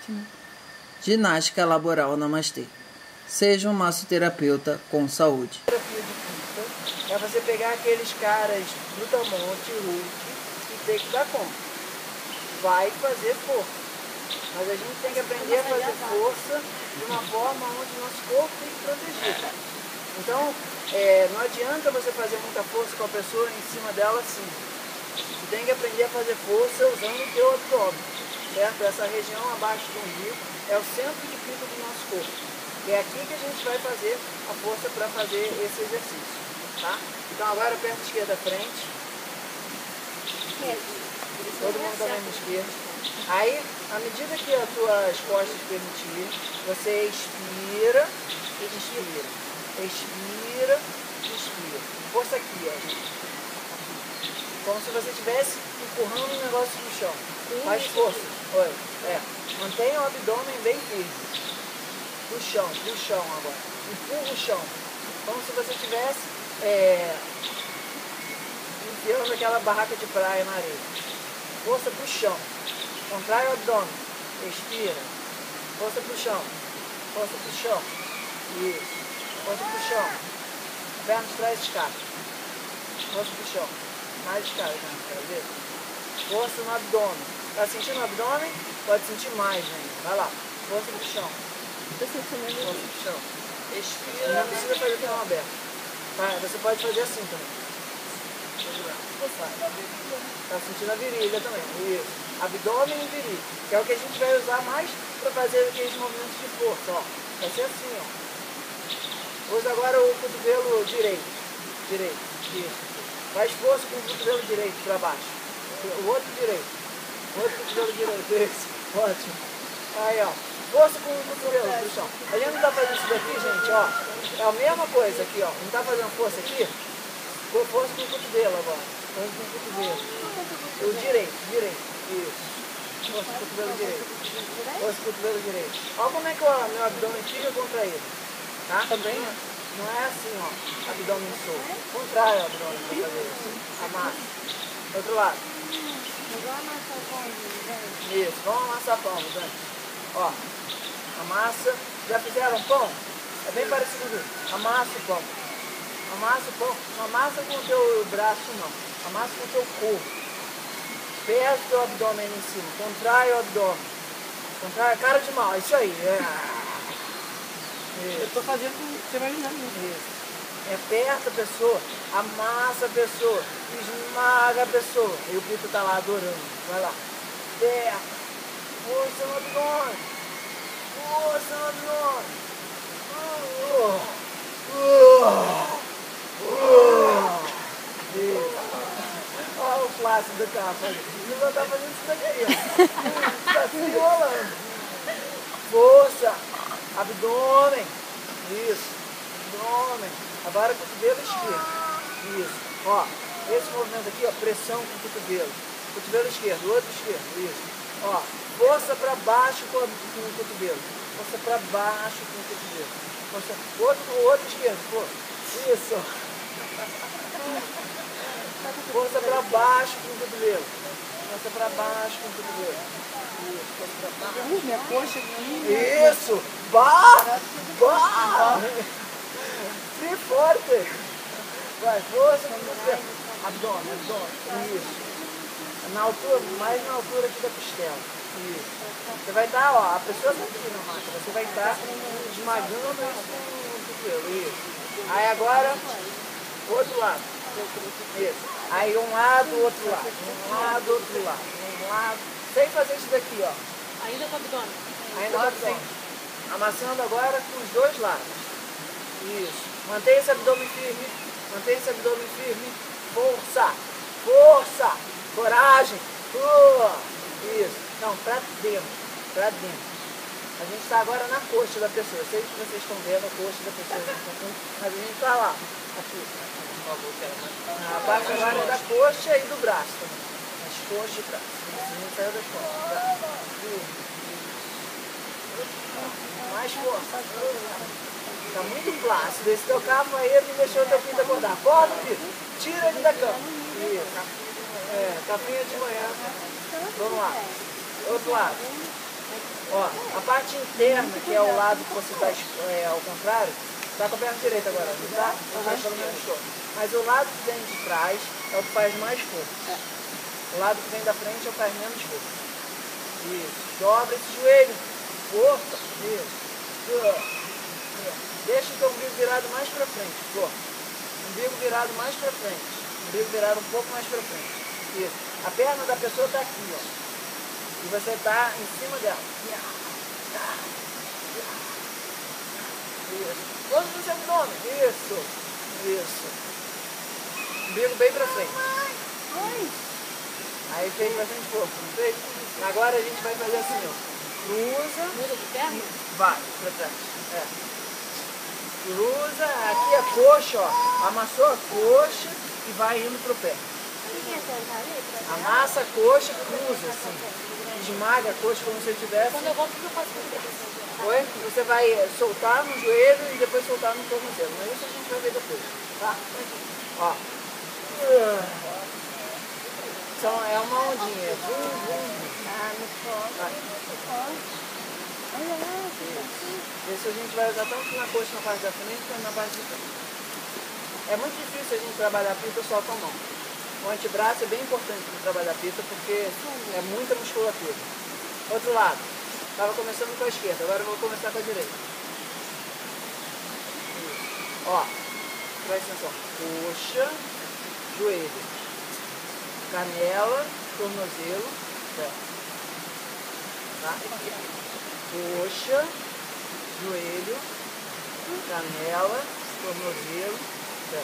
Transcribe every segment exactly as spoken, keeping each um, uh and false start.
Ginástica laboral Namastê. Seja um massoterapeuta com saúde. Terapia de pinta é você pegar aqueles caras brutamonte, Hulk, e ter que dar conta. Vai fazer força. Mas a gente tem que aprender a fazer força de uma forma onde o nosso corpo fique protegido. Então, é, não adianta você fazer muita força com a pessoa em cima dela assim. Você tem que aprender a fazer força usando o teu abdômen, certo? Essa região abaixo do umbigo é o centro de pinta do nosso corpo. E é aqui que a gente vai fazer a força para fazer esse exercício, tá? Então agora perna esquerda à frente. Todo mundo da mesma esquerda. Aí, à medida que as tuas costas permitirem, você expira e inspira. Expira e inspira. Força aqui, ó. Como se você estivesse empurrando um negócio no chão. Faz força. Olha, é. Mantenha o abdômen bem firme. Pro chão, pro chão agora. Empurra o chão. Como se você estivesse é, enfiando aquela barraca de praia na areia. Força pro chão. Contrai o abdômen. Expira. Força pro chão. Força pro chão. Isso. Força pro chão. Perna de trás escada. Força pro chão. Mais escada, né? Quer ver? Força no abdômen. Tá sentindo o abdômen? Pode sentir mais, né? Vai lá. Força pro chão. Força pro chão. Expira. Não precisa fazer com a mão aberta. Vai, você pode fazer assim também. Tá sentindo a virilha também. Isso. Abdômen e virilha. Que é o que a gente vai usar mais para fazer aqueles movimentos de força. Ó. Vai ser assim, ó. Usa agora o cotovelo direito. Direito. Isso. Faz força com o cotovelo direito para baixo. O outro direito. O outro cotovelo direito. Isso. Ótimo. Aí, ó. Força com o cotovelo pro chão. A gente não tá fazendo isso daqui, gente, ó. É a mesma coisa aqui, ó. Não tá fazendo força aqui? Força com o cotovelo agora. Força com o cotovelo. O direito, direito. Isso. Força com o cotovelo direito. Força com o cotovelo direito. Olha como é que o meu abdômen fica contraído. Tá? Também, ó. Não é assim, ó. Abdômen solto. Contrai o abdômen pra fazer isso. Amassa. Outro lado. Isso. Vamos amassar pão, gente. Ó. Amassa. Já fizeram pão? É bem parecido com isso. Amassa o pão. Amassa o pão. Não amassa com o teu braço, não. Amassa com o teu corpo. Pesa o teu abdômen em cima. Contrai o abdômen. Contrai. Cara de mal. Isso aí. É. Isso. Eu tô fazendo, você vai imaginando isso. Isso. Aperta a pessoa, amassa a pessoa, esmaga a pessoa. E o Pito tá lá adorando. Vai lá. Aperta. Força no abdômen. Força no abdômen. Uh, uh, uh. Isso. Olha o Plácido do carro. Ele não tá fazendo isso daqui. Ó. Tá se enrolando. Força. Abdômen. Isso. Abdômen. Agora cotovelo esquerdo. Isso. Ó. Esse movimento aqui, ó. Pressão com o cotovelo. Cotovelo esquerdo. O outro esquerdo. Isso. Ó. Força pra baixo com, a, com o cotovelo. Força pra baixo com o cotovelo. Força. O outro, o outro esquerdo. Força. Isso. Força pra baixo com o cotovelo. Força pra baixo com o cotovelo. Isso. Força pra baixo. Uh, minha coxa aqui. Isso! Bah! Bah! Free forte! Vai, força no cotovelo. Abdômen, abdômen. Isso. Na altura, mais na altura aqui da costela. Isso. Você vai estar, ó, a pessoa está aqui na máquina. Você vai estar esmagando isso com o cotovelo. Isso. Aí agora, outro lado. Isso. Aí um lado, outro lado. Um lado, outro lado. Um lado. Sem fazer isso daqui, ó. Ainda com o abdômen. Ainda com o abdômen. Amassando agora com os dois lados. Isso. Mantenha esse abdômen firme. Mantenha esse abdômen firme. Força. Força. Coragem. Uh. Isso. Não, pra dentro. Pra dentro. A gente está agora na coxa da pessoa. Eu sei que vocês estão vendo a coxa da pessoa. Mas a gente está lá. Aqui. A parte agora é da coxa e do braço também. As coxas e braço. A gente saiu das costas. Mais força. Tá muito plácido. Esse teu capoeiro me deixou teu filho acordar. Acorda, filho. Tira ele da cama. Isso. É, tapinha de manhã. Vamos lá. Outro lado. Ó, a parte interna, que é o lado que você está é, ao contrário, tá com a perna direita agora, não tá? Uhum. Pelo menos estou. Mas o lado que vem de trás é o que faz mais força. É. O lado que vem da frente é o que faz menos força. Isso. Dobra esse joelho. Força. Isso. Deixa o teu umbigo virado mais pra frente. Pô. Umbigo virado mais pra frente. Umbigo virado um pouco mais pra frente. Isso. A perna da pessoa tá aqui, ó. E você tá em cima dela. Isso. Vamos no seu abdômen. Isso. Isso. Umbigo bem pra frente. Aí fez bastante força, não fez? Agora a gente vai fazer assim, ó. Cruza. Muda de perna? Vai, pra trás. É. Cruza, aqui a coxa, ó. Amassou a coxa e vai indo pro pé. Amassa a coxa, cruza, assim. Esmaga a coxa como se tivesse. Quando eu volto, eu faço isso. Oi? Você vai soltar no joelho e depois soltar no tornozelo. Mas isso a gente vai ver depois, tá? Ó. Então é uma ondinha. Vum, vum. Ah, no colo. Olha lá. Isso a gente vai usar tanto na coxa na parte da frente quanto na parte de trás. É muito difícil a gente trabalhar a pita só com a mão. O antebraço é bem importante para trabalhar a pita porque é muita musculatura. Outro lado. Estava começando com a esquerda, agora eu vou começar com a direita. Isso. Ó, presta atenção. Coxa, joelho, canela, tornozelo, pé. Tá? Coxa, joelho, canela, tornozelo, pé.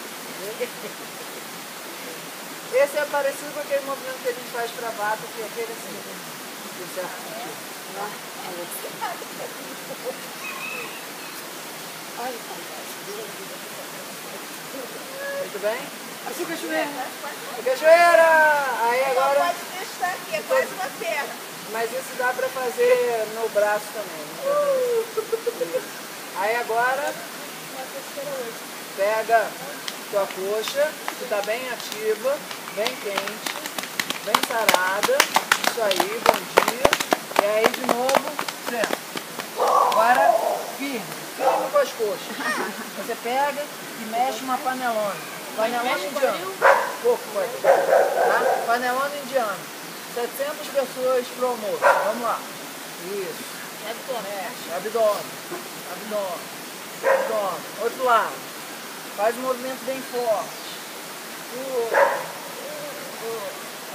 Esse é parecido com aquele movimento que a gente faz para bata, que é aquele assim, do certo sentido. Muito bem? Assim, cachoeira. Cachoeira! Aí agora... Pode testar aqui, é quase uma perna. Mas isso dá para fazer no braço também. Uh! Aí agora... Pega tua coxa, que está bem ativa, bem quente, bem sarada. Isso aí, bom dia. E aí de novo, certo. Agora firme, firme com as coxas. Você pega e mexe uma panelona. Panelona indiana. Pouco pode. Tá? Panelona indiana. setecentas pessoas pro almoço. Vamos lá. Isso. Mexe. Abdômen. Abdômen. Abdômen. Outro lado. Faz um movimento bem forte. Uh, uh,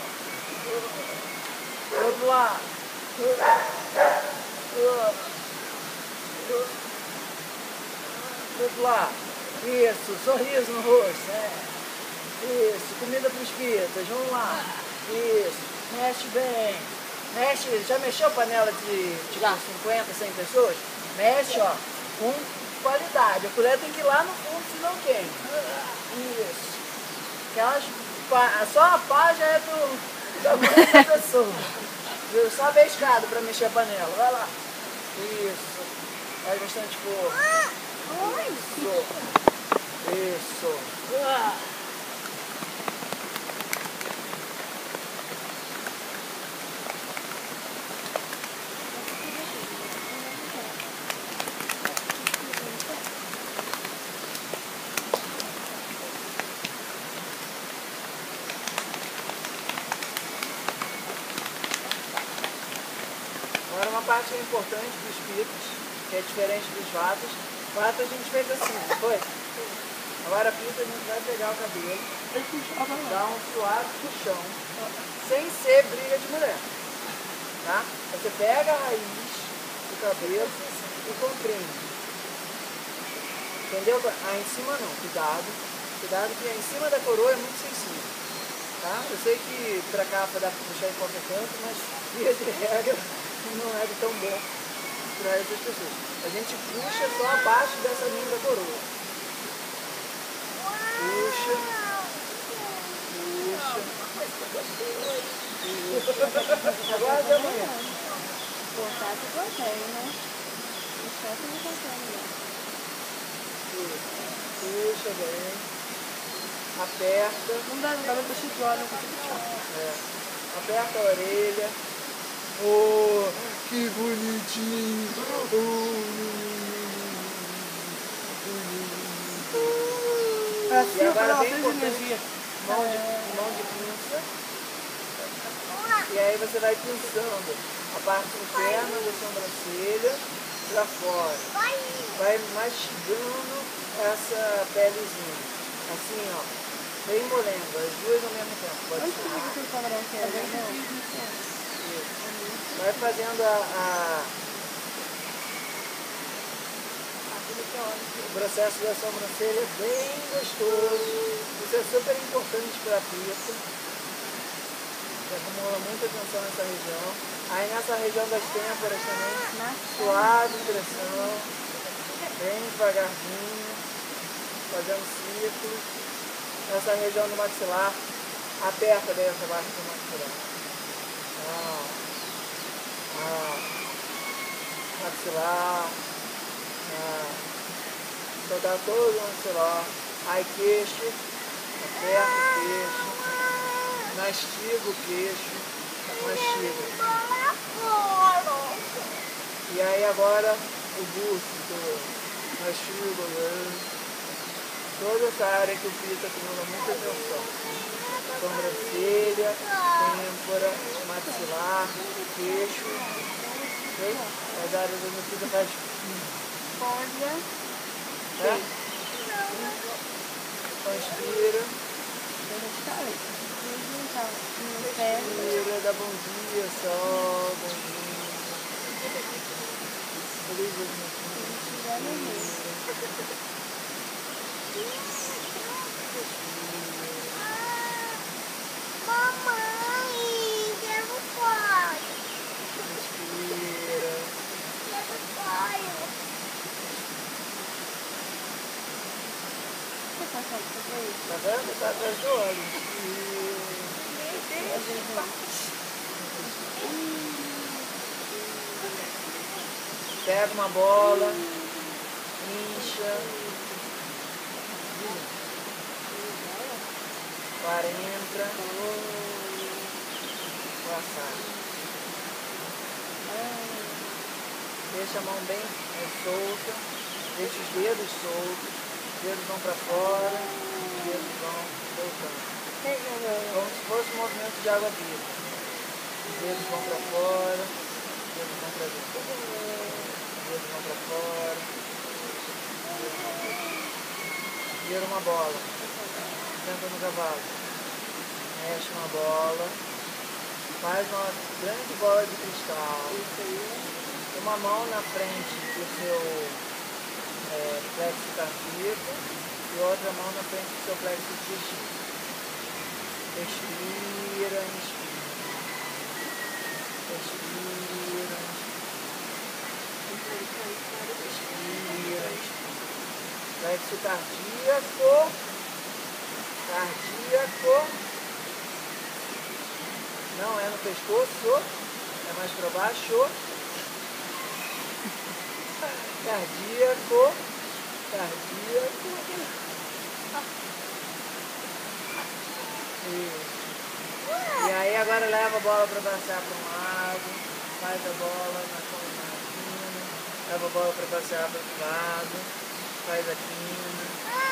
uh. Outro lado. Uh, uh, uh. Outro lado. Isso. Sorriso no rosto. É. Isso. Comida para os pitas. Vamos lá. Isso. Mexe bem. Mexe. Já mexeu panela de tipo cinquenta, cem pessoas? Mexe, ó. Com qualidade. A colher tem que ir lá no fundo, senão queima. Isso. Aquelas, só a pá já é do, da mãe da pessoa. Viu? Só bescado para mexer a panela. Vai lá. Isso. Faz bastante força. Isso. Isso. Agora uma parte importante dos pitos, que é diferente dos vatos. Vato a gente fez assim, não foi? Agora a pita a gente vai pegar o cabelo, dar um suave puxão, sem ser briga de mulher. Tá? Você pega a raiz do cabelo e comprime. Entendeu? Aí em cima não, cuidado. Cuidado que em cima da coroa é muito sensível. Tá? Eu sei que pra cá dá pra puxar em qualquer canto, mas via de regra não é tão bom para essas pessoas. A gente puxa só abaixo dessa linha da coroa. Puxa. Puxa. Puxa. Agora de amanhã. Contato que eu tenho, né? O chefe não tá tendo, né? Puxa bem. Aperta. Não dá, não dá pra chicoar, não consigo chicoar. É. Aperta a orelha. Oh, Que bonitinho. Pra E cima, agora pra bem vocês importante, energia. mão de, mão de pinça. E aí você vai pinçando a parte interna da sobrancelha pra fora. Vai mastigando essa pelezinha. Assim, ó. Bem molenga, as duas ao mesmo tempo. Pode Onde que ser. fica aquele sobrancelha, né? Vai fazendo a, a- o processo da sobrancelha bem gostoso. Isso é super importante para a pita. Que acumula muita tensão nessa região. Aí nessa região das têmporas também, suave pressão, bem devagarzinho, fazendo ciclos. Essa região do maxilar, aperta dessa parte do maxilar. Ah, ah, maxilar, ah, soltar todo o maxilar. Aí queixo, aperta o queixo, mastiga o queixo, mastiga. E aí agora o busto, mastiga o busto. Toda essa área que o pito acumula muita tensão. Sobrancelha, têmpora, maxilar, queixo. Okay? As áreas onde o pito faz. Olha. É? Então inspira. No pé. Inspira, dá bom dia, sol, bom dia. Feliz dois mil e quinze. Mamãe, quero pai. Inspira. Quero pai. Você consegue fazer isso? Tá vendo? Tá atrás do olho. Pega uma bola, incha. Para entra. Passar. Deixa a mão bem solta. Deixa os dedos soltos. Os dedos vão para fora. Os dedos vão voltando. Como se fosse um movimento de água viva. Os dedos vão para fora. Os dedos vão para dentro. Os dedos vão para fora. Os dedos vão para dentro. Vira uma bola. Senta no cavalo. Mexe uma bola. Faz uma grande bola de cristal. Uma mão na frente do seu é, plexo cardíaco e outra mão na frente do seu plexo digestivo. Respira, inspira. Respira, inspira. Respira, inspira. Plexo cardíaco. Cardíaco. Não é no pescoço. É mais para baixo. Cardíaco. Cardíaco. E aí agora leva a bola para passear para um lado, faz a bola na quina, leva a bola para passear para outro lado, faz a quina.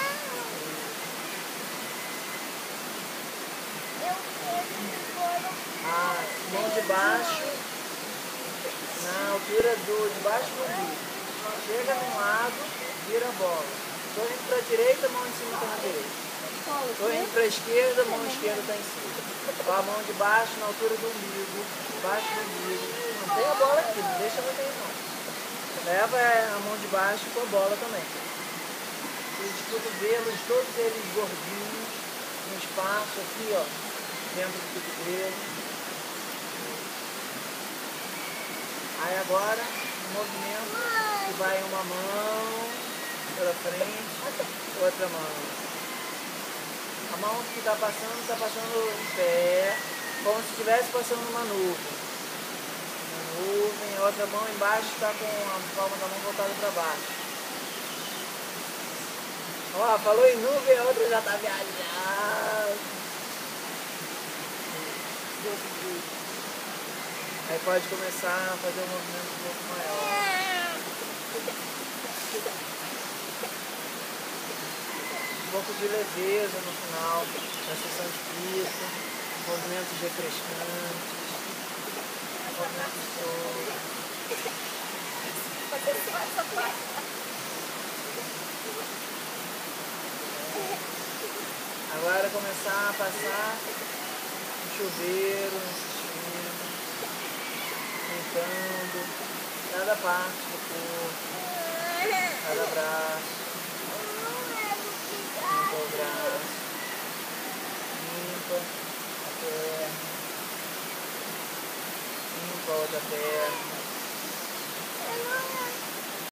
Ah, mão de baixo, na altura do de baixo do umbigo. Chega num lado, vira a bola. Estou indo para a direita, a mão em cima está na direita. Estou indo para a esquerda, a mão esquerda está em cima. Ó, a mão de baixo na altura do umbigo, baixo do umbigo. Não tem a bola aqui, não deixa ela ter não. Leva a mão de baixo com a bola também. Os cotovelos, todos eles gordinhos, no espaço aqui, ó, dentro do cotovelo. Aí agora, um movimento que vai uma mão pela frente, outra mão. A mão que está passando, está passando em pé, como se estivesse passando uma nuvem. Uma nuvem, a outra mão embaixo está com a palma da mão voltada para baixo. Ó, falou em nuvem, a outra já está viajando. Aí pode começar a fazer um movimento um pouco maior. Um pouco de leveza no final da sessão de pito, movimentos refrescantes, movimentos soltos. Agora começar a passar o chuveiro, insistindo, limpando cada parte do corpo, cada braço. Limpa o braço, limpa a perna, limpa a outra perna.